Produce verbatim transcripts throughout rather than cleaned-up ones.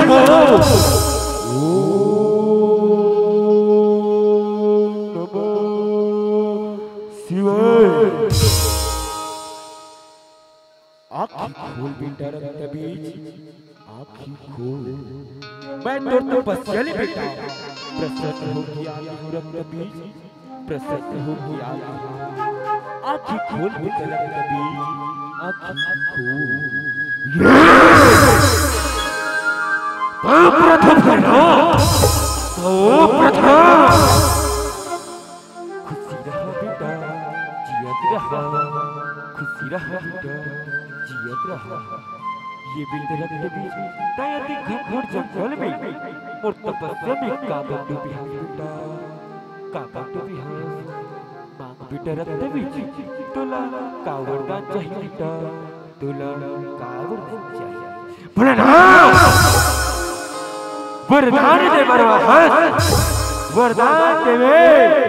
हो खोल बेटा रक्तबीज आँखी खोल मैं तो तपस्या ले बेटा प्रसन्न हो गया रक्तबीज प्रसन्न हो गया आँखी खोल बेटा रक्तबीज आँखी खोल ओ प्रथम करना ओ प्रथम खुशी रहा बेटा जियत रहा खुशी रहा बेटा जियत रहा ये बिल्ड रक्तबीज दयाती घनघोर जंगल में और तपस्या में काबा डूबी है बेटा काबा डूबी है मांग बेटा रक्तबीज तुला कावड़दान चाहिए बेटा तुला कावड़दान चाहिए भोलेनाथ वरदान दे बरवाहत वरदान देवे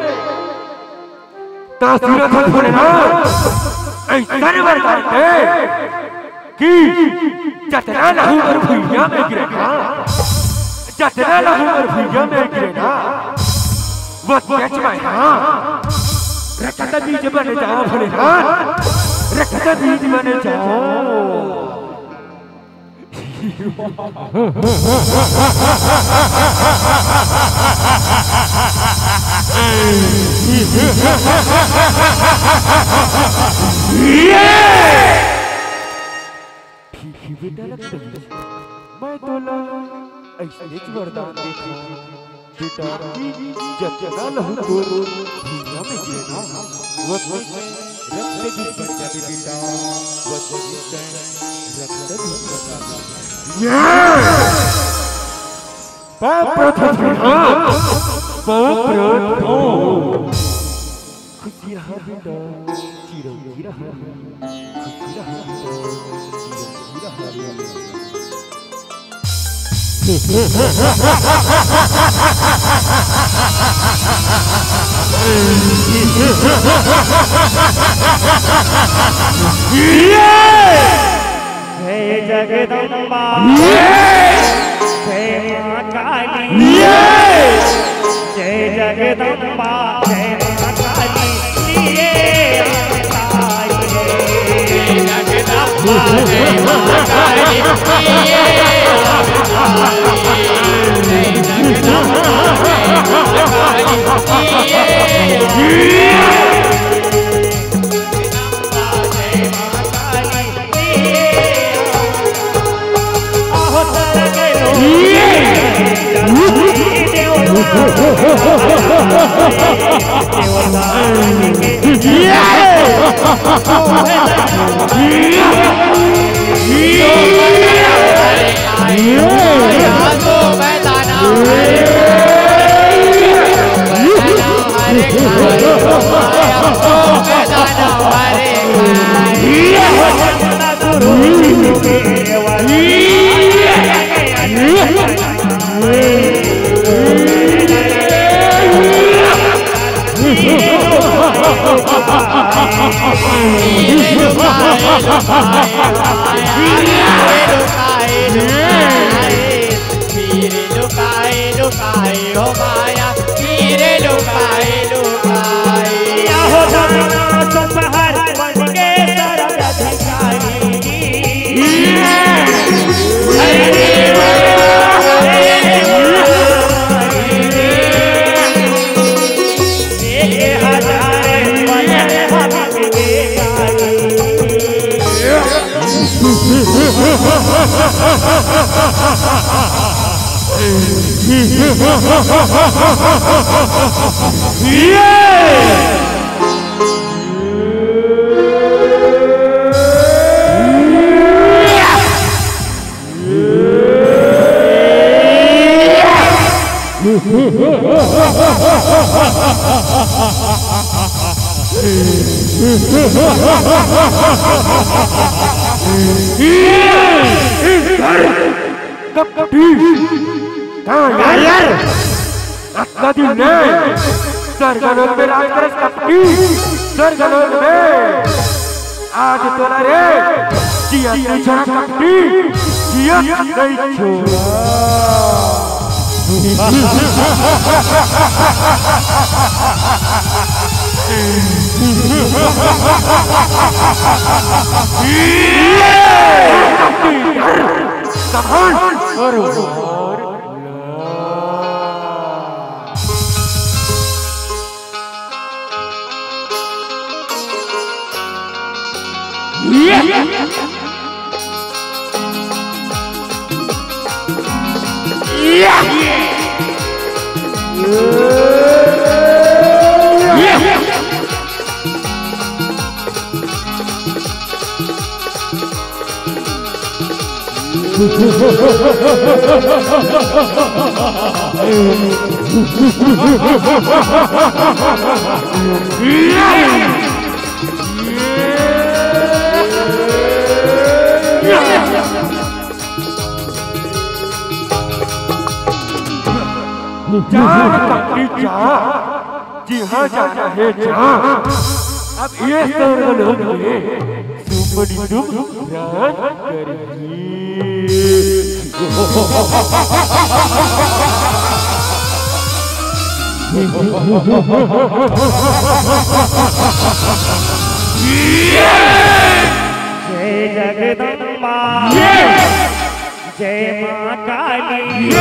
तासुरथ भोलेनाथ ऐसा वरदान दे कि जतना लहू और भुइया में गिरेगा जतना लहू और भुइया में गिरेगा वो सच में हाँ रक्तबीज बन जाओ भोलेनाथ रक्तबीज बन जाओ मैं तो ऐसे वरदान देखा बेटा जतना लहू तो भुइया में गिरेगा वो रक्तबीज बन जाए बेटा वो रक्तबीज बन जाए खुशी रहा बेटा चिरंजी रहा खुशी रहा चिरंजी रहा जय जगदम्बा जय मां काली जय जगदम्बा जय मां काली ये अवतारी जय जगदम्बा जय मां काली ये अवतारी जय जगदम्बा जय मां काली ये स्वर्गलोक में राज करस कपटी स्वर्गलोक में आज तोला रे जिया छोड़ा कपटी जिया नहीं छोड़ा जी हाँ जाना है जा अब ये सर्वलोक में सुपड़ी दुख राज करेगी जय जगदम्बा जय माँ काली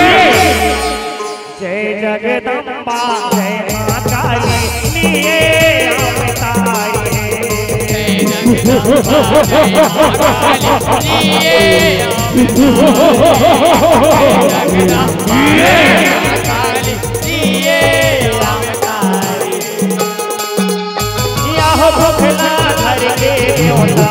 जय जगदम्बा जय माँ काली लिए अवतारी जय जगदम्बा जय माँ काली लिए यहाँ भुखला घर के होता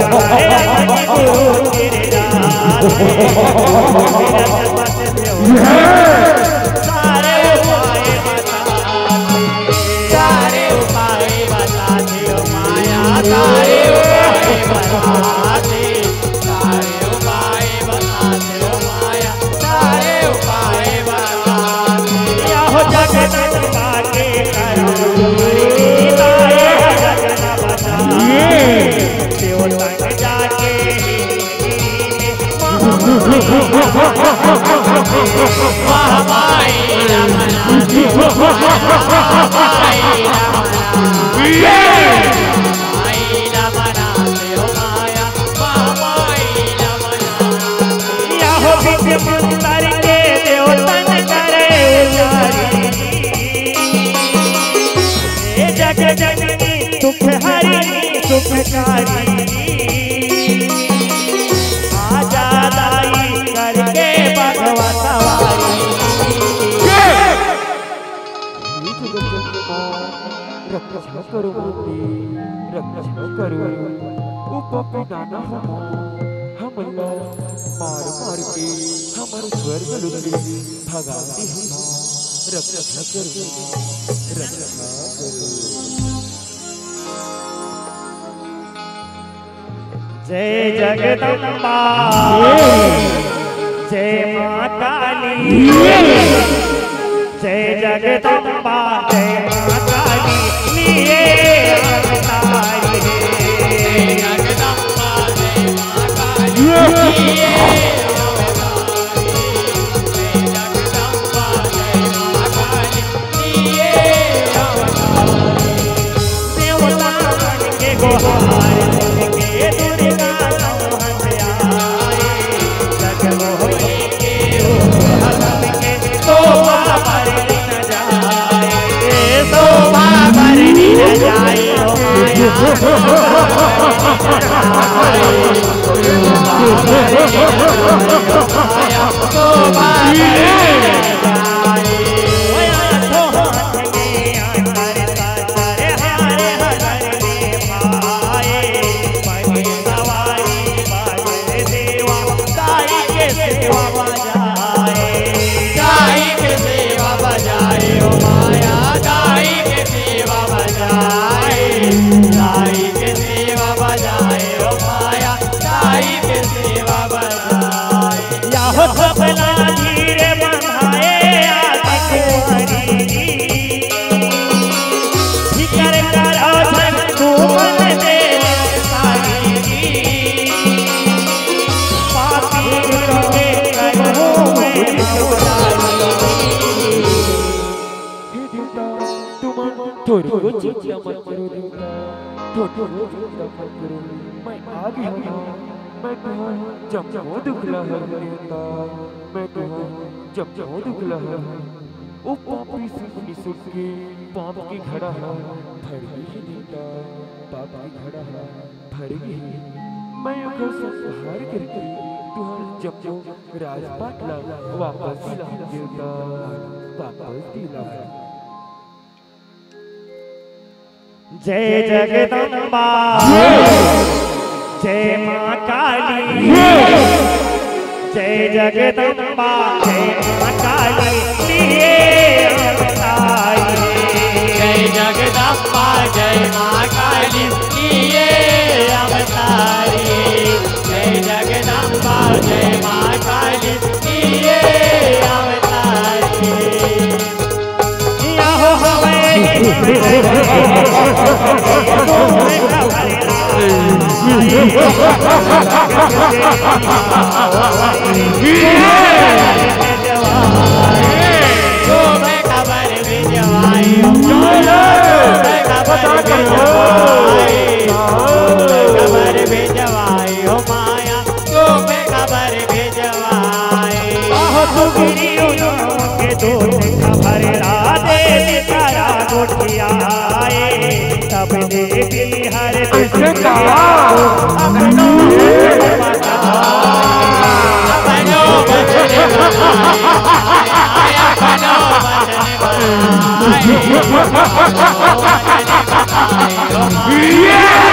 सारे उपाय सारे उपाय बताते हो माया सारे उपाय बताते सारे उपाय बताते हो माया सारे उपाय बताते यहो जगदम्बा के करो जगन बचाए देवता के जाके महामाई रमना महामाई रमना देव माया महामाई रमना यहो विद्य मंतर के देवतन करे उजारी जग जननी सुख हरिणी सुखकारी आजादाई करके भगवा सवारी रक्षा करो रक्षा करो उपपी नाना हम मार मार के हमारे स्वर्ग लुटे भगाती है रक्षा करो रक्षा करो जय जगदम्बा जय माँ काली जय जगदम्बा जय माँ काली लिए अवतारी जय जगदम्बा जय माँ काली लिए अवतारी जय जगदम्बा जय माँ काली लिए अवतारी देवता बन के गोहार धीरे बंधाए चिंता मत करो देवता, थोड़ी चिंता मत करो, मैं आ गया हूँ। मैं कहाँ जब जब दुखला है देवता, मैं कहाँ जब जब दुखला है। ओ पापी सुनी सुन के पाप की घड़ा है भर गई देवता, पाप की घड़ा है भर गई। मैं ओकर संहार करके तुहर जब जब राजपाट ला वापस दिला देवता, वापस दिला। जय जगदम्बा जय माँ काली, जय जगदम्बा जय माँ काली लिए अवतारी। जय जगदम्बा जय माँ काली लिए अवतारी। जय जगदम्बा जय माँ काली लिए अवतारी। याहो हमें तुम्हें खबर भिजवाई, खबर भिजवाई, खबर भिजवाई हो माया, तुम्हें खबर भिजवाई। आहो सुगिरी के दूध खबर राधे तारा गोठियाए, तब देवी हर ऐसे कहा अपनों अपनों बचन बनाया, अपनों बचन बनाए, अपनों बचन बनाए हो माया।